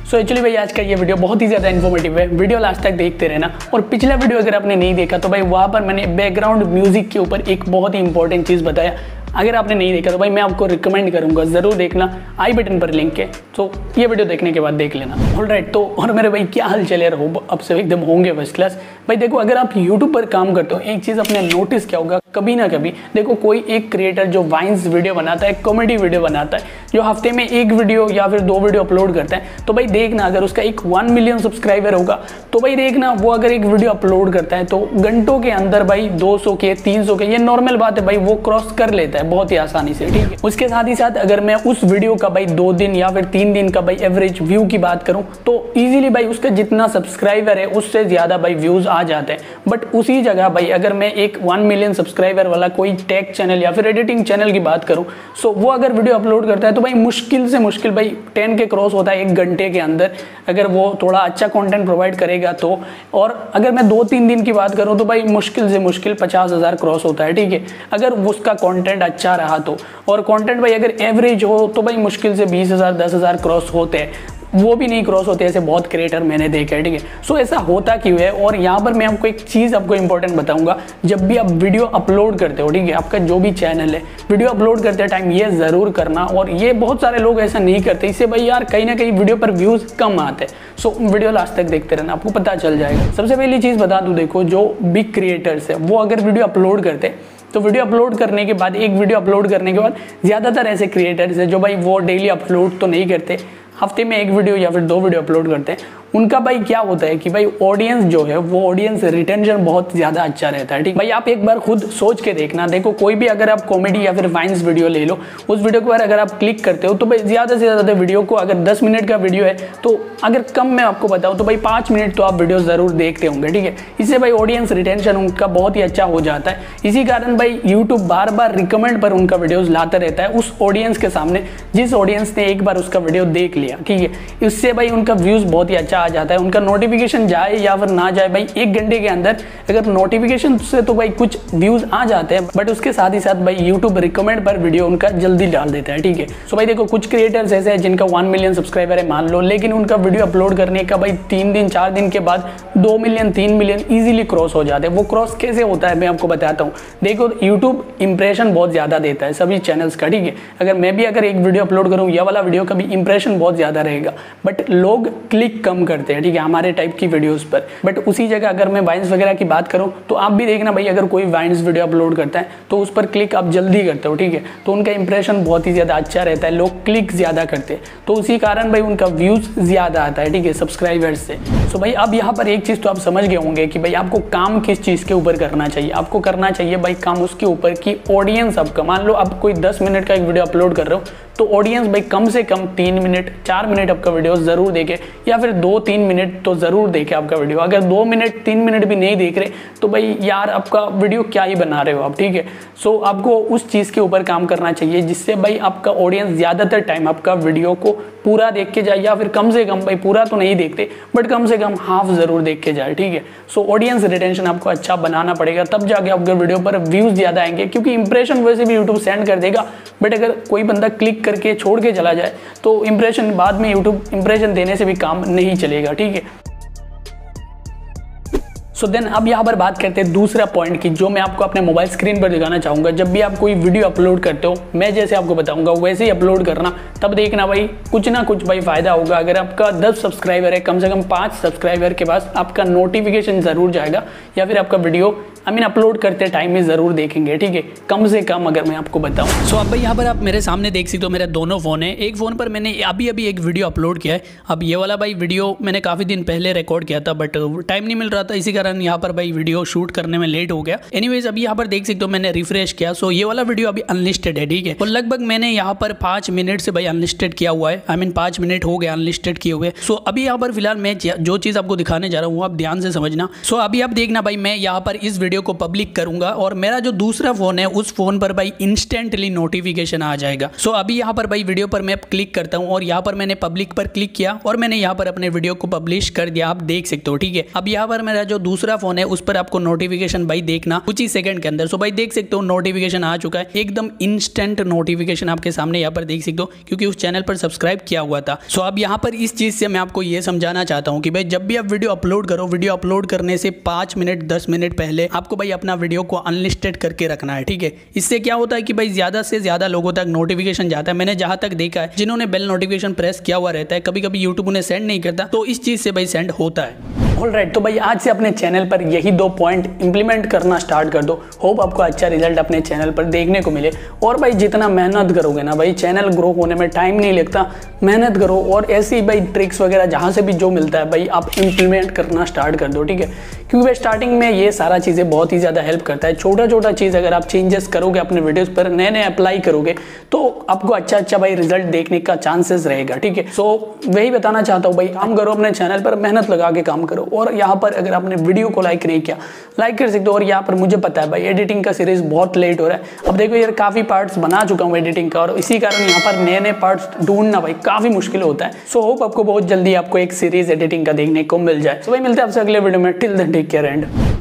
So actually भाई आज का ये वीडियो बहुत ही ज़्यादा इन्फॉर्मेटिव है, वीडियो लास्ट तक देखते रहना। और पिछला वीडियो अगर आपने नहीं देखा तो भाई वहाँ पर मैंने बैकग्राउंड म्यूजिक के ऊपर एक बहुत ही इंपॉर्टेंट चीज़ बताया। अगर आपने नहीं देखा तो भाई मैं आपको रिकमेंड करूंगा ज़रूर देखना, आई बटन पर लिंक है, तो ये वीडियो देखने के बाद देख लेना। ऑलराइट, तो और मेरे भाई क्या हाल चल रहा हो, अब से एकदम होंगे फर्स्ट क्लास। भाई देखो, अगर आप यूट्यूब पर काम करते हो एक चीज़ आपने नोटिस किया होगा कभी ना कभी, देखो कोई एक क्रिएटर जो वाइन्स वीडियो बनाता है, कॉमेडी वीडियो बनाता है, जो हफ्ते में एक वीडियो या फिर 2 वीडियो अपलोड करता है, तो भाई देखना अगर उसका एक 1 मिलियन सब्सक्राइबर होगा तो भाई देखना वो अगर एक वीडियो अपलोड करता है तो घंटों के अंदर भाई 200 के 300 के, ये नॉर्मल बात है भाई, वो क्रॉस कर लेता है बहुत ही आसानी से, ठीक है। उसके साथ ही साथ अगर मैं उस वीडियो का भाई 2 दिन या फिर 3 दिन का भाई एवरेज व्यू की बात करूं तो इजीली भाई उसका जितना सब्सक्राइबर है उससे ज़्यादा भाई व्यूज़ आ जाते हैं। बट उसी जगह भाई अगर मैं एक 1 मिलियन सब्सक्राइबर वाला कोई टेक चैनल या फिर एडिटिंग चैनल की बात करूं, सो वो अगर वीडियो अपलोड करता है तो भाई मुश्किल से मुश्किल भाई 10 के क्रॉस होता है 1 घंटे के अंदर, अगर वो थोड़ा अच्छा कंटेंट प्रोवाइड करेगा तो। और अगर मैं 2-3 दिन की बात करूं तो भाई मुश्किल से मुश्किल 50,000 क्रॉस होता है, ठीक है, अगर उसका कंटेंट अच्छा रहा तो। और कंटेंट भाई अगर एवरेज हो तो भाई मुश्किल से 20,000 10,000 क्रॉस होते हैं, वो भी नहीं क्रॉस होते, ऐसे बहुत क्रिएटर मैंने देखे, ठीक है। सो ऐसा होता क्यों है, और यहाँ पर मैं आपको एक चीज़ आपको इंपॉर्टेंट बताऊंगा। जब भी आप वीडियो अपलोड करते हो, ठीक है, आपका जो भी चैनल है, वीडियो अपलोड करते टाइम ये ज़रूर करना, और ये बहुत सारे लोग ऐसा नहीं करते, इससे भाई यार कहीं ना कहीं वीडियो पर व्यूज़ कम आते हैं। सो वीडियो लास्ट तक देखते रहना, आपको पता चल जाएगा। सबसे पहली चीज़ बता दूँ, देखो जो बिग क्रिएटर्स है वो अगर वीडियो अपलोड करते तो वीडियो अपलोड करने के बाद, एक वीडियो अपलोड करने के बाद, ज़्यादातर ऐसे क्रिएटर्स हैं जो भाई वो डेली अपलोड तो नहीं करते, हफ्ते में 1 वीडियो या फिर 2 वीडियो अपलोड करते हैं। उनका भाई क्या होता है कि भाई ऑडियंस जो है वो ऑडियंस रिटेंशन बहुत ज़्यादा अच्छा रहता है, ठीक भाई। आप एक बार खुद सोच के देखना, देखो कोई भी अगर आप कॉमेडी या फिर वाइन्स वीडियो ले लो, उस वीडियो के बाद अगर आप क्लिक करते हो तो भाई ज़्यादा से ज़्यादा वीडियो को, अगर 10 मिनट का वीडियो है तो अगर कम मैं आपको बताऊँ तो भाई 5 मिनट तो आप वीडियो ज़रूर देखते होंगे, ठीक है। इससे भाई ऑडियंस रिटेंशन उनका बहुत ही अच्छा हो जाता है। इसी कारण भाई यूट्यूब बार बार रिकमेंड पर उनका वीडियोज़ लाता रहता है उस ऑडियंस के सामने जिस ऑडियंस ने एक बार उसका वीडियो देख लिया, ठीक है। इससे भाई उनका व्यूज़ बहुत ही अच्छा आ जाता है, उनका नोटिफिकेशन जाए या फिर ना जाए भाई 1 घंटे के अंदर अगर नोटिफिकेशन से तो भाई कुछ व्यूज आ जाते हैं, बट उसके साथ ही साथ भाई यूट्यूब रिकमेंड पर वीडियो उनका जल्दी डाल देता है, ठीक है। सो भाई देखो कुछ क्रिएटर्स ऐसे हैं जिनका 1 मिलियन सब्सक्राइबर है मान लो, लेकिन उनका वीडियो अपलोड करने का भाई 3 दिन 4 दिन के बाद 2 मिलियन 3 मिलियन ईजिली क्रॉस हो जाते हैं। वो क्रॉस कैसे होता है मैं आपको बताता हूँ। देखो यूट्यूब इंप्रेशन बहुत ज़्यादा देता है सभी चैनल्स का, ठीक है। अगर मैं भी अगर एक वीडियो अपलोड करूँ, यह वाला वीडियो का भी इंप्रेशन बहुत ज़्यादा रहेगा, बट लोग क्लिक कम करते हैं, ठीक है, हमारे टाइप की वीडियोस पर। बट उसी जगह अगर मैं वाइन्स वगैरह की बात करूं तो आप भी देखना भाई, अगर कोई वाइन्स वीडियो अपलोड करता है तो उस पर क्लिक आप जल्दी करते हो, ठीक है, तो उनका इंप्रेशन बहुत ही ज़्यादा अच्छा रहता है, लोग क्लिक ज़्यादा करते हैं, तो उसी कारण भाई उनका व्यूज़ ज़्यादा आता है, ठीक है, सब्सक्राइबर्स से। सो भाई अब यहाँ पर एक चीज़ तो आप समझ गए होंगे कि भाई आपको काम किस चीज़ के ऊपर करना चाहिए। आपको करना चाहिए भाई काम उसके ऊपर कि ऑडियंस आपका, मान लो आप कोई 10 मिनट का एक वीडियो अपलोड कर रहे हो तो ऑडियंस भाई कम से कम 3 मिनट 4 मिनट आपका वीडियो ज़रूर देखे, या फिर 2-3 मिनट तो ज़रूर देखे आपका वीडियो। अगर 2 मिनट 3 मिनट भी नहीं देख रहे तो भाई यार आपका वीडियो क्या ही बना रहे हो आप, ठीक है। सो आपको उस चीज़ के ऊपर काम करना चाहिए जिससे भाई आपका ऑडियंस ज़्यादातर टाइम आपका वीडियो को पूरा देख के जाए, या फिर कम से कम भाई पूरा तो नहीं देखते बट कम से कम हाफ ज़रूर देख के जाए, ठीक है। सो ऑडियंस रिटेंशन आपको अच्छा बनाना पड़ेगा, तब जाके आपके वीडियो पर व्यूज़ ज़्यादा आएंगे, क्योंकि इंप्रेशन वैसे भी यूट्यूब सेंड कर देगा, बट अगर कोई बंदा क्लिक करके छोड़ के चला जाए तो इंप्रेशन बाद में यूट्यूब इंप्रेशन देने से भी काम नहीं चलेगा, ठीक है। सो देन अब यहाँ पर बात करते हैं दूसरा पॉइंट की, जो मैं आपको अपने मोबाइल स्क्रीन पर दिखाना चाहूँगा। जब भी आप कोई वीडियो अपलोड करते हो, मैं जैसे आपको बताऊँगा वैसे ही अपलोड करना, तब देखना भाई कुछ ना कुछ भाई फ़ायदा होगा। अगर आपका 10 सब्सक्राइबर है, कम से कम 5 सब्सक्राइबर के पास आपका नोटिफिकेशन ज़रूर जाएगा, या फिर आपका वीडियो अपलोड करते टाइम में ज़रूर देखेंगे, ठीक है, कम से कम अगर मैं आपको बताऊँ। सो अब भाई यहाँ पर आप मेरे सामने देख सकते हो मेरे दोनों फ़ोन है। एक फ़ोन पर मैंने अभी एक वीडियो अपलोड किया है। अब ये वाला भाई वीडियो मैंने काफ़ी दिन पहले रिकॉर्ड किया था, बट टाइम नहीं मिल रहा था, इसी कारण यहाँ पर भाई वीडियो शूट करने में लेट हो गया। एनीवेज अभी यहाँ पर देख सकते हो मैंने रिफ्रेश किया, सो ये वाला वीडियो अभी अनलिस्टेड है, ठीक है, और लगभग मैंने यहाँ पर 5 मिनट से भाई अनलिस्टेड किया हुआ है। 5 मिनट हो गया अनलिस्टेड किए हुए। सो अभी यहाँ पर फिलहाल मैं जो चीज़ आपको दिखाने जा रहा हूँ आप ध्यान से समझना। सो अभी आप देखना भाई, मैं यहाँ पर इस वीडियो वीडियो को पब्लिक करूंगा और मेरा जो दूसरा फोन है उस फोन पर भाई इंस्टेंटली नोटिफिकेशन आ जाएगा। सो अभी यहाँ पर भाई वीडियो पर मैं क्लिक करता हूँ और यहाँ पर मैंने पब्लिक पर क्लिक किया और मैंने यहाँ पर अपने वीडियो को पब्लिश कर दिया, आप देख सकते हो। ठीक है, अब यहाँ पर मेरा जो दूसरा फोन है उस पर आपको नोटिफिकेशन भाई देखना कुछ ही सेकंड के अंदर। सो भाई देख सकते हो नोटिफिकेशन आ चुका है, एकदम इंस्टेंट नोटिफिकेशन आपके सामने यहाँ पर देख सकते हो, क्योंकि उस चैनल पर सब्सक्राइब किया हुआ था। सो अब यहाँ पर इस चीज से मैं आपको ये समझाना चाहता हूँ कि भाई जब भी आप वीडियो अपलोड करो, वीडियो अपलोड करने से 5 मिनट 10 मिनट पहले आपको भाई अपना वीडियो को अनलिस्टेड करके रखना है। ठीक है, इससे क्या होता है कि भाई ज्यादा से ज्यादा लोगों तक नोटिफिकेशन जाता है। मैंने जहां तक देखा है, जिन्होंने बेल नोटिफिकेशन प्रेस किया हुआ रहता है, कभी कभी यूट्यूब उन्हें सेंड नहीं करता, तो इस चीज से भाई सेंड होता है। ऑलराइट, तो भाई आज से अपने चैनल पर यही 2 पॉइंट इंप्लीमेंट करना स्टार्ट कर दो। होप आपको अच्छा रिजल्ट अपने चैनल पर देखने को मिले। और भाई जितना मेहनत करोगे ना भाई, चैनल ग्रो होने में टाइम नहीं लगता, मेहनत करो और ऐसी भाई ट्रिक्स वगैरह जहाँ से भी जो मिलता है भाई आप इंप्लीमेंट करना स्टार्ट कर दो। ठीक है, क्योंकि भाई स्टार्टिंग में ये सारा चीज़ें बहुत ही ज़्यादा हेल्प करता है। छोटा छोटा चीज़ अगर आप चेंजेस करोगे अपने वीडियोस पर, नए नए अप्लाई करोगे, तो आपको अच्छा अच्छा भाई रिजल्ट देखने का चांसेस रहेगा। ठीक है, सो वही बताना चाहता हूँ भाई, काम करो अपने चैनल पर, मेहनत लगा के काम करो। और यहाँ पर अगर आपने वीडियो को लाइक नहीं किया, लाइक कर सकते हो। और यहाँ पर मुझे पता है भाई एडिटिंग का सीरीज बहुत लेट हो रहा है। अब देखो यार काफ़ी पार्ट्स बना चुका हूँ एडिटिंग का, और इसी कारण यहाँ पर नए नए पार्ट्स ढूंढना भाई काफ़ी मुश्किल होता है। सो होप आपको बहुत जल्दी आपको एक सीरीज एडिटिंग का देखने को मिल जाए। सो भाई मिलते हैं आपसे अगले वीडियो में। Till then take care and